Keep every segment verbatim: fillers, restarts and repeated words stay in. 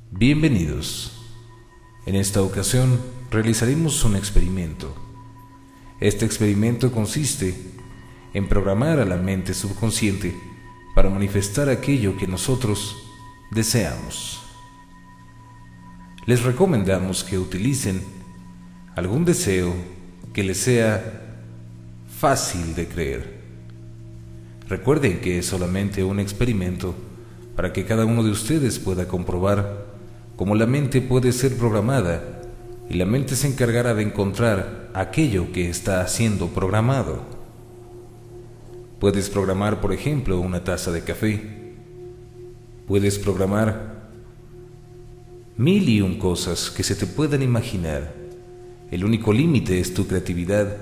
Bienvenidos. En esta ocasión realizaremos un experimento. Este experimento consiste en programar a la mente subconsciente para manifestar aquello que nosotros deseamos. Les recomendamos que utilicen algún deseo que les sea fácil de creer. Recuerden que es solamente un experimento para que cada uno de ustedes pueda comprobar cómo la mente puede ser programada y la mente se encargará de encontrar aquello que está siendo programado. Puedes programar, por ejemplo, una taza de café. Puedes programar mil y un cosas que se te puedan imaginar. El único límite es tu creatividad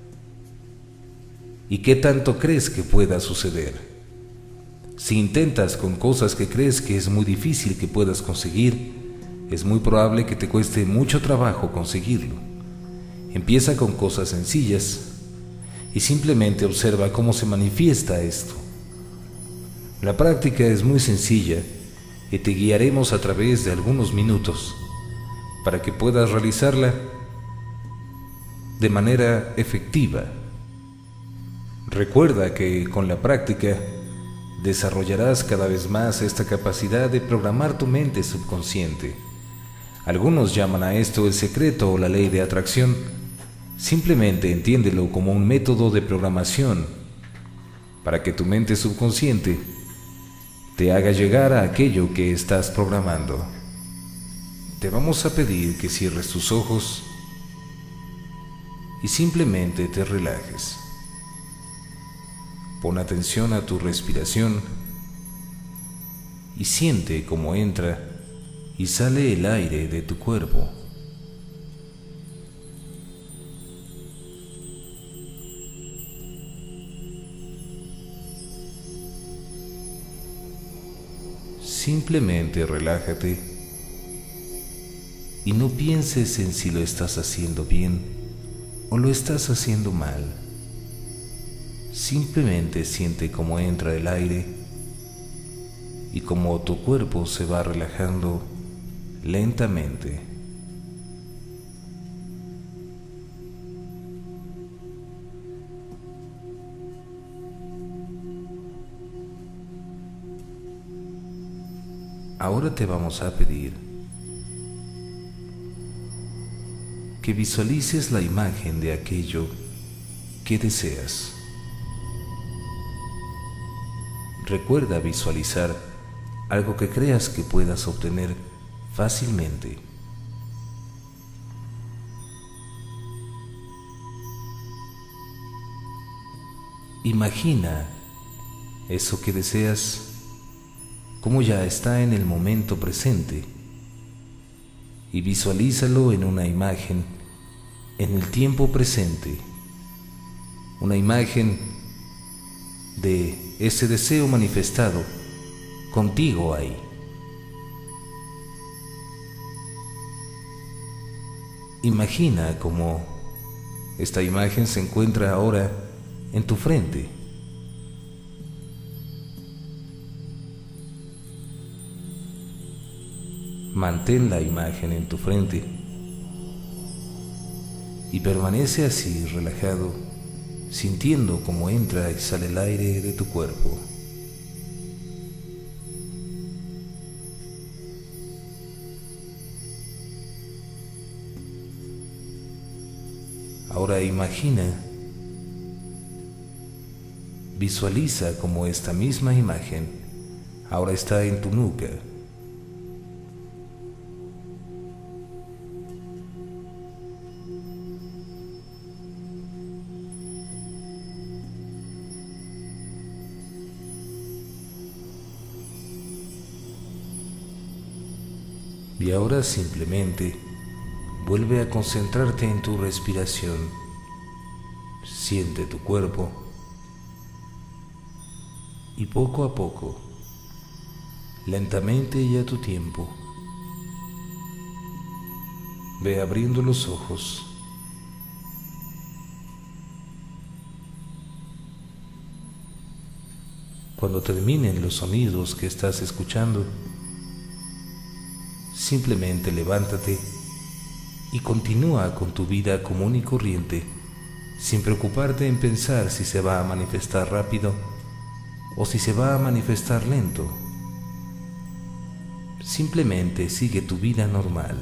y qué tanto crees que pueda suceder. Si intentas con cosas que crees que es muy difícil que puedas conseguir, es muy probable que te cueste mucho trabajo conseguirlo. Empieza con cosas sencillas y simplemente observa cómo se manifiesta esto. La práctica es muy sencilla y te guiaremos a través de algunos minutos para que puedas realizarla de manera efectiva. Recuerda que con la práctica desarrollarás cada vez más esta capacidad de programar tu mente subconsciente. Algunos llaman a esto el secreto o la ley de atracción. Simplemente entiéndelo como un método de programación para que tu mente subconsciente te haga llegar a aquello que estás programando. Te vamos a pedir que cierres tus ojos y simplemente te relajes. Pon atención a tu respiración y siente cómo entra y sale el aire de tu cuerpo. Simplemente relájate y no pienses en si lo estás haciendo bien o lo estás haciendo mal. Simplemente siente cómo entra el aire y cómo tu cuerpo se va relajando lentamente. Ahora te vamos a pedir que visualices la imagen de aquello que deseas. Recuerda visualizar algo que creas que puedas obtener fácilmente. Imagina eso que deseas como ya está en el momento presente y visualízalo en una imagen en el tiempo presente, una imagen de ese deseo manifestado contigo ahí. Imagina cómo esta imagen se encuentra ahora en tu frente. Mantén la imagen en tu frente y permanece así relajado, sintiendo cómo entra y sale el aire de tu cuerpo. Ahora imagina, visualiza cómo esta misma imagen ahora está en tu nuca. Y ahora simplemente vuelve a concentrarte en tu respiración. Siente tu cuerpo y poco a poco, lentamente y a tu tiempo, ve abriendo los ojos. Cuando terminen los sonidos que estás escuchando, simplemente levántate y continúa con tu vida común y corriente, sin preocuparte en pensar si se va a manifestar rápido o si se va a manifestar lento. Simplemente sigue tu vida normal.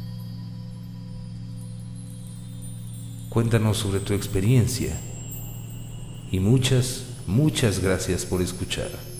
Cuéntanos sobre tu experiencia y muchas, muchas gracias por escuchar.